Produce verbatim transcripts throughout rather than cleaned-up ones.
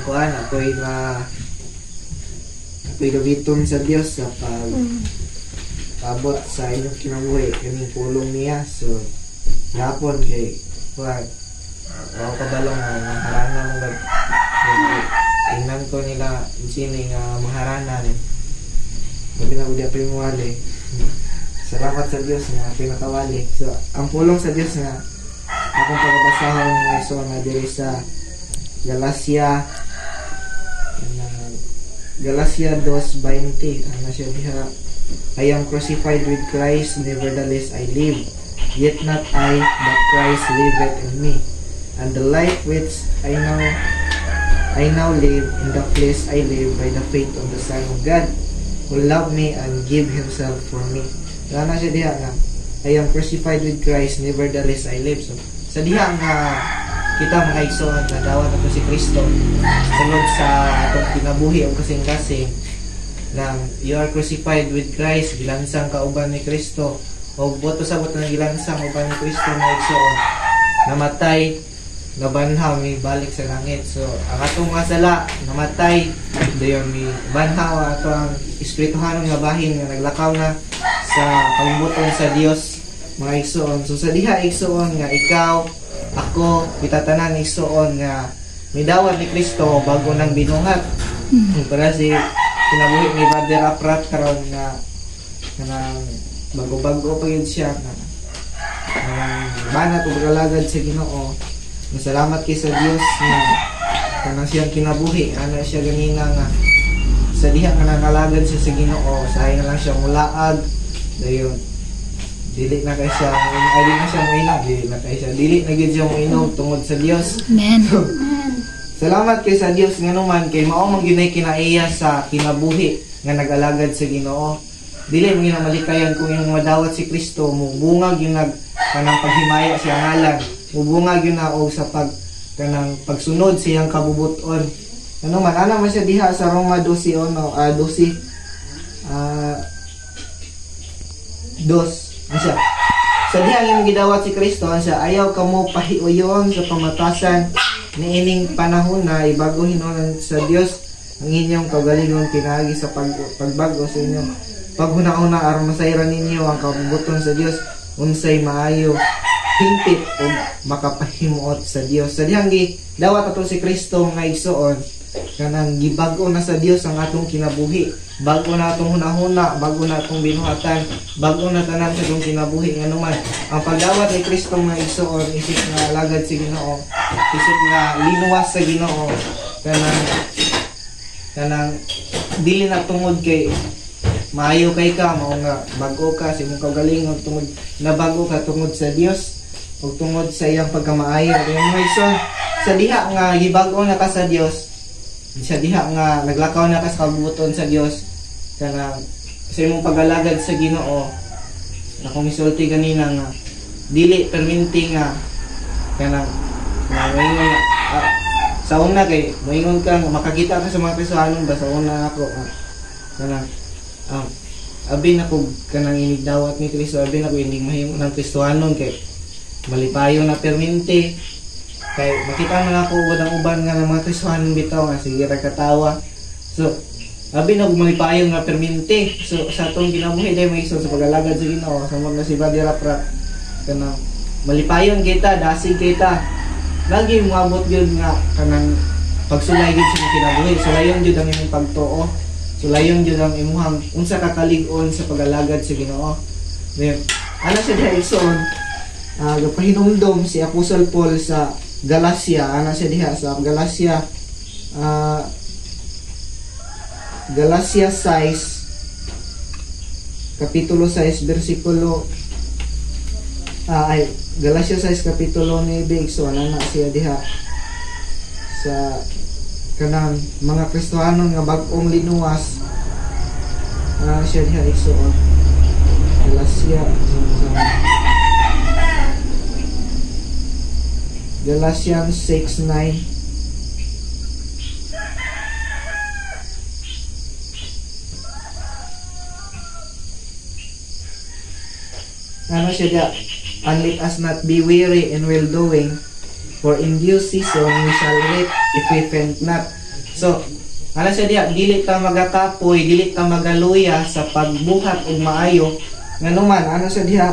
kuan ako'y na ako'y gabiton sa Dios sa pag abot sa inyong kinabuhi kaning pulong niya. So yapon kay kuan ako kabalong nga maharanan ng tingnan ko nila sini nga maharanan sabi na uli ako yung wali. Salamat sa Diyos nga pinakawali. So ang pulong sa Diyos nga akong pagabasahon nga iso nga diri sa Galacia uh, Galacia two twenty. Ano siya diha? I am crucified with Christ, nevertheless I live, yet not I, but Christ liveth in me. And the life which I now I now live in the flesh I live by the faith of the Son of God, who loved me and gave himself for me. Ano siya diha nga? I am crucified with Christ, nevertheless I live. So sa diha nga kita mga igsoon na dawat ato si Kristo sunod sa atong kinabuhi o kasing-kasing nang you are crucified with Christ, gilansang kauban ni Kristo o boto sa boto ng gilansang uban ni Kristo mga igsoon namatay, nabanhaw, may balik sa langit. So ang atong mga sala namatay dayon mi banhaw ato ang espirituhanon nga bahin nga naglakaw na sa pagbuton sa Dios mga igsoon. So sa diha igsoon nga ikaw, ako, pitatanan igsoon nga midawat ni Kristo bago nang binuhat. Mm-hmm. Para si kinabuhi ni Brother Aprat karon nga kanang bago-bago pa yun siya nga kanang banat ug galagad sa Ginoo. Masalamat kay sa Dios nga kanang siyang kinabuhi ana siya ganina nga sa diha nga nangalagad siya sa Ginoo, sayo na lang siya mulaag dayon dili na kay siya ay dili na siya moinom dili na kay siya dili na gyud siya moinom tungod sa Dios. Amen. Salamat kay sa Dios nganuman kay mao man gyud nay kinaiya sa kinabuhi nga nag-alagad sa Ginoo. Dili mo gyud malikayan kung imong madawat si Kristo mo bungag yung nag kanang paghimaya sa ngalan, mubungag yun na o sa pag kanang pagsunod sa iyang kabubuton. Ano man ana man siya diha sa Roma twelve no uh, twelve uh, dos Asa, sa diha ang gidawat si Kristo, asa ayaw kamo pahiuyon sa pamatasan niining panahon na ibago hinunan sa Dios ang inyong kagalingon pinaagi sa pag, pagbago sa inyong paghuna-una aron masayran ninyo ang kabubuton sa Dios unsay maayo hingpit o makapahimuot sa Dios. Sa dihang gidawat ato si Kristo nga igsoon kanang gibago na sa Dios ang atong kinabuhi, bago na atong hunahuna, bago na atong binuhatan, bago na tanan sa atong kinabuhi nga naman ang pagdawat ni Kristo nga igsoon isip nga lagad sa Ginoo, isip nga linuwas sa Ginoo kanang kanang dili na tungod kay maayo kay ka mao nga bago ka sa imong kagalingon tungod na bago ka tungod sa Dios o tungod sa iyang pagkamaayo. Yung mga igsoon sa diha nga gibago na ka sa Dios, sa diha nga naglakaw na ka sa kabubuton sa Dios kanang sa imong pagalagad sa Ginoo na kung isulti kanina nga dili perminti nga kanang nga uh, sa una kay moingon ka makakita ka sa mga Kristohanon ba sa una ako uh, kanang um, abi na ko kanang inigdawat ni Kristo, abi na ko hindi mahimo ng Kristohanon kay malipayo na perminti kay makita man ako ubang-uban nga ng mga Kristohanon bitaw nga sige ra katawa. So abi na gumalipayon nga perminti. So sa atong ginabuhi day may iso sa pagalagad sa Ginoo sa mga si Brother Aprat kanang malipayon kita, dasig kita. Lagi moabot gyud nga kanang pagsulay gyud sa kinabuhi. Sulayon gyud ang imong pagtuo. Sulayon gyud ang imong unsa ka kalig-on sa pagalagad sa Ginoo. Then ana siya diha igsoon uh, gapahinumdom si Apostol Paul sa Galacia, ana siya diha sa Galacia uh, Galacia six kapitulo six bersikulo ah, ay Galacia six kapitulo nine so ana na siya diha sa kanang mga Kristohanon nga bag-ong linuwas ana siya diha igsoon Galacia Galatians six nine. Ano siya diya? And let us not be weary in well doing, for in due season we shall reap if we faint not. So ana siya diha, dili ta magakapoy, dili ta magaluya sa pagbuhat og maayo. Nganuman ano siya diha,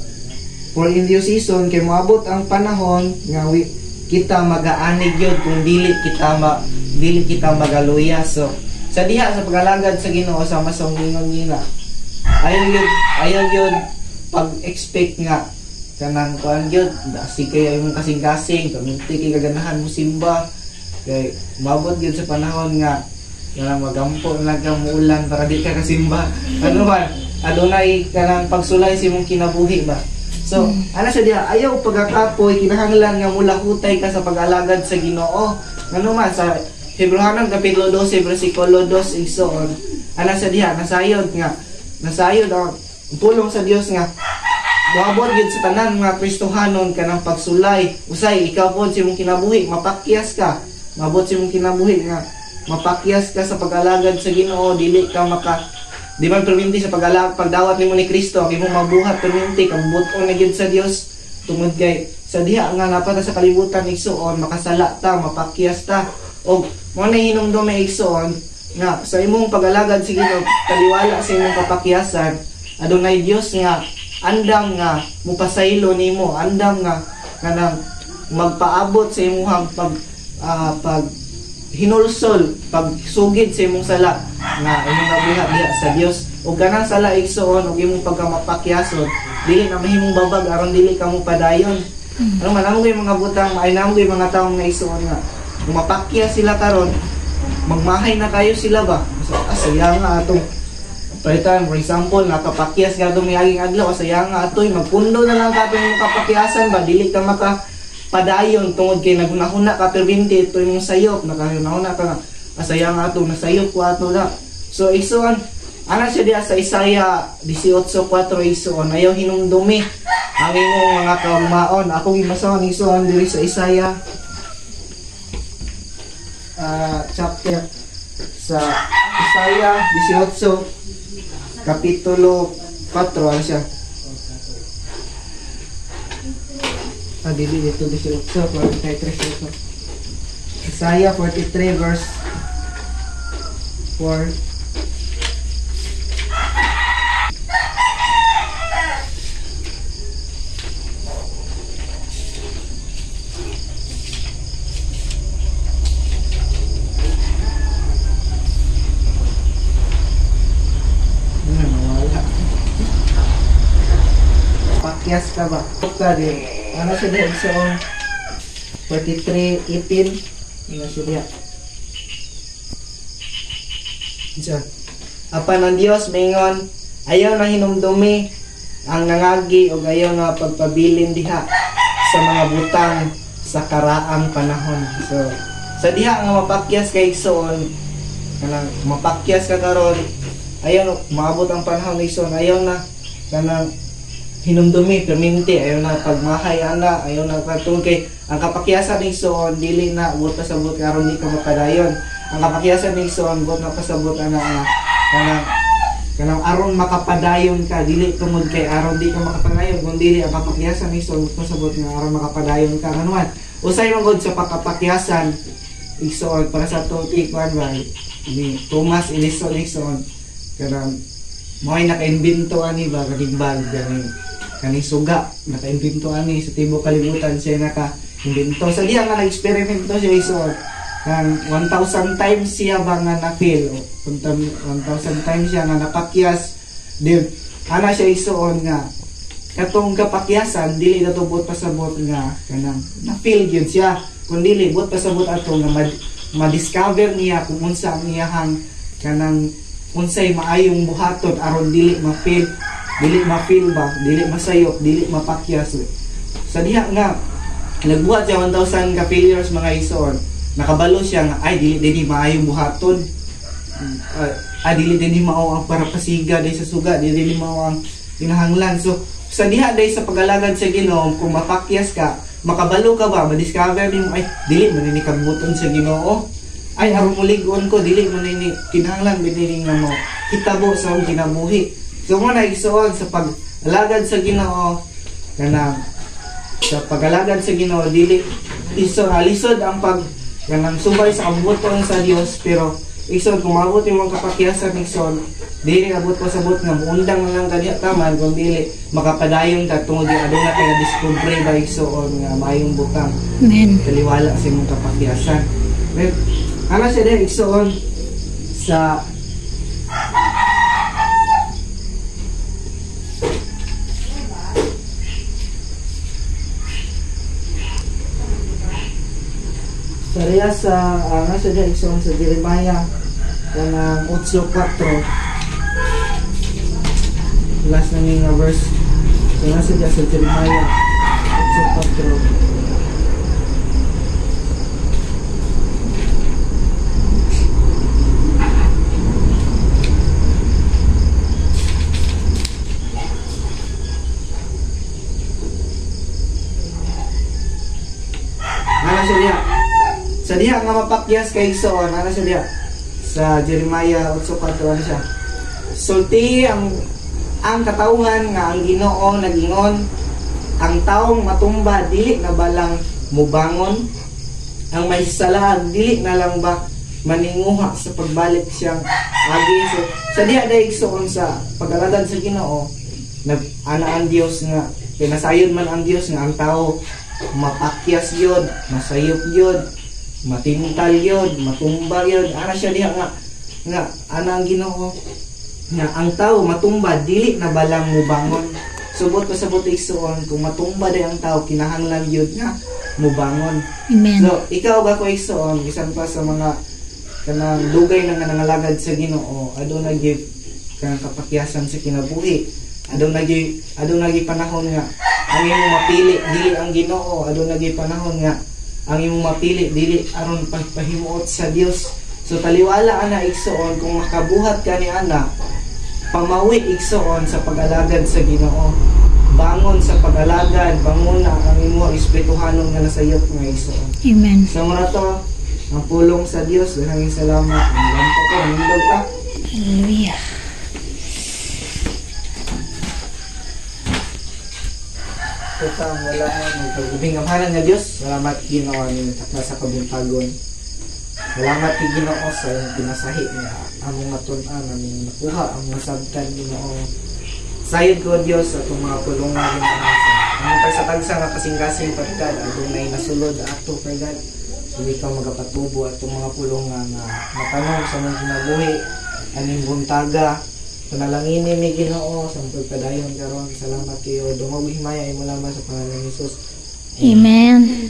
for in due season kay moabot ang panahon nga wi, kita magaanig yun kung dili kita ma, dili kita magaluya. So sa diha sa pagalagad sa Ginoo sa masong ningon nila, ayaw yun ayaw yun pag-expect nga kanang kuan gyud dasi kay imong kasing-kasing kaminti kay gaganahan mo simba kay mabot gyud sa panahon nga kanang magampo lang ka muulan para di ka kasimba. Ano man adunay kanang pagsulay sa imong kinabuhi ba. So mm. ana sa diha, ayaw pagkakapoy, kinahanglan nga mula hutay ka sa pag-alagad sa Ginoo. Ano man sa Hebrehanon kapitulo twelve bersikulo two igsoon, ana sa diha nasayod nga nasayod ang pulong sa Dios nga moabot gyud sa tanan nga Kristohanon kanang pagsulay. Usay ikaw pod sa imong kinabuhi mapakyas ka, mabot sa imong kinabuhi nga mapakyas ka sa pag-alagad sa Ginoo, dili ka maka di man perminti sa pag-alagad pagdawat nimo ni Kristo imong mabuhat perminti kambuton na gyud sa Dios tungod kay sa diha nga napata sa kalibutan igsoon makasala ta, mapakyas ta og mo na hinumdumi igsoon nga sa imong pag-alagad sa Ginoo kaliwala sa imong kapakyasan adunay Dios nga andam nga mupasaylo nimo, andam nga kanang magpaabot sa imong pag uh, pag hinulsol, pagsugid sa imong sala nga imong nabuhat diha sa Dios ug kanang sala igsoon ug imong pagkamapakyason dili na mahimong babag aron dili ka mo padayon. Ano man amo gyud mga butang ay namo gyud mga tawo nga igsoon nga kung mapakyas sila karon magmahay na kayo sila ba so, asaya nga atong palitan. For example nakapakyas nga dumiyaging adlaw asaya nga atoy magpundo na lang ka imong kapakyasan ba dili ka maka padayon tungod kay nagunahuna ka perminti ito yung sayop nakahunahuna ka nga asaya nga ato nasayop ko ato na. So igsoon ana siya diya sa Isaiah eighteen four igsoon ayaw hinumdumi ang imong mga kaugmaon. Akong ibasahon igsoon diri sa Isaiah uh, chapter sa Isaiah eighteen kapitulo four ano siya ah, dili dito eighteen forty-three ito. Isaiah forty-three verse four. Pakyas ka ba? Ka din. Ano siya diya igsoon forty-three eighteen ano siya diya diya apan ang Dios maingon ayaw na hinumdumi ang nangagi o ayaw na pagpabilin diha sa mga butang sa karaang panahon. So sa diha nga mapakyas kay igsoon kanang mapakyas ka karon ayaw na maabot ang panahon igsoon ayaw na kanang hinumdumi perminti ayaw na pagmahay ana ayaw na patungkol kay ang kapakyasan ni igsoon dili na buot pasabot karon di ka mapadayon. Ang kapakyasan ni igsoon buot na pasabot ana nga kanang kanang aron makapadayon ka dili tungod kay aron di ka makapadayon kun dili ang kapakyasan ni igsoon buot pasabot nga aron makapadayon ka kanuan usay man gud sa pakapakyasan igsoon para sa tuti kuan ba ni Thomas Edison igsoon kanang mo'y naka-imbento ani ba kaning bag gani kaning suga naka-imbento ani sa tibok kalibutan siya naka-imbento sa diha nga nag-experimento siya igsoon kan one thousand times siya ba nga na-fail one thousand times siya nga napakyas din ana siya igsoon nga katong kapakyasan dili na tubot pasabot nga kanang na-fail gyud siya kun dili bot pasabot ato nga ma-discover niya kung unsa ang iyahang kanang unsay maayong buhaton aron dili ma-fail dili ma-feel ba dili masayop dili mapakyas. Sa diha nga nagbuhat siya one thousand ka failures mga igsoon nakabalo siya nga ay dili dinhi maayong buhaton uh, ah dili dinhi mao ang parapasiga dai sa suga dili dinhi mao ang kinahanglan. So sa diha dai sa pag-alagad sa Ginoo kung mapakyas ka makabalo ka ba ma-discover nimo ay dili man ni kabuton sa Ginoo ay aron mulig-on ko dili man ni kinahanglan binili nga mo kitabo sa akong kinabuhi. So mo na igsoon sa pag-alagad sa Ginoo kanang sa pag-alagad sa Ginoo dili iso alisod ang pag kanang subay sa kabuton sa Dios, pero igsoon kung maabot imong kapakyasan igsoon, dili abot ko sabot nga muundang na lang kaniya taman kung dili makapadayon ta tungod yung aduna kay na discovery ba igsoon nga mayong butang. Amen. Kaliwala sa imong kapakyasan. Pero ana siya din igsoon sa Sariya sa uh, nasa dyan igsoon sa Jeremiah kanang eight four last na nga verse. So nasa dyan sa Jeremiah eight four. Ano siya diya? Sa diha nga mapakyas kay igsoon, ano siya diha? Sa Jeremiah eight four ano siya? Sulti ang ang katawhan nga ang Ginoo nagingon, ang taong matumba dili na balang mubangon, ang may salag dili na lang ba maninguha sa pagbalik siyang agi. So sa diha day igsoon sa pag-alagad sa Ginoo, nag ana ang Dios nga pinasayod man ang Dios nga ang tao mapakyas yun, masayop yun, matintal yun, matumba yun. Ana siya diha nga nga ana ang Ginoo nga ang tao matumba dili na balang mubangon. Subot pa sabot igsoon kung matumba day ang tao kinahanglan yun nga mubangon. Amen. So ikaw ba ko igsoon bisan pa sa mga kanang dugay na nga nangalagad sa Ginoo, aduna gyud kanang kapakyasan sa kinabuhi. Aduna gyud aduna gyud panahon nga ang imong mapili dili ang Ginoo, aduna gyud panahon nga ang imong mapili dili aron pagpahimuot sa Dios. So taliwala ana igsoon kung makabuhat ka ni ana, pamawi igsoon sa pag-alagad sa Ginoo. Bangon sa pag-alagad, bangon na ang imong espirituhanon nga nasayop nga igsoon. Amen. So mura to ang pulong sa Dios. Maraming salamat. Ang lampo ko, nindog ka. Hallelujah. Ito ang wala mo. Magpagubing ang hanan nga Diyos. Salamat Ginoo ni takla sa kabuntagon. Salamat kay Ginoo sa iyong pinasahi niya. Among matun-an, among nakuha, ang masabtan Ginoo. Sayod ko Diyos sa itong mga pulong nga ginasa. Ang tagsa-tagsa nga kasing-kasing pagkad, adunay nasulod ato pagkad. Hindi ka magapatubo at itong mga pulong nga na matanong sa mong kinabuhi, aning buntaga, panalanginin ni Ginoo sa pagpadayon karon. Salamat kayo. Dumog himaya imo lamang sa pangalan ni Jesus. Amen.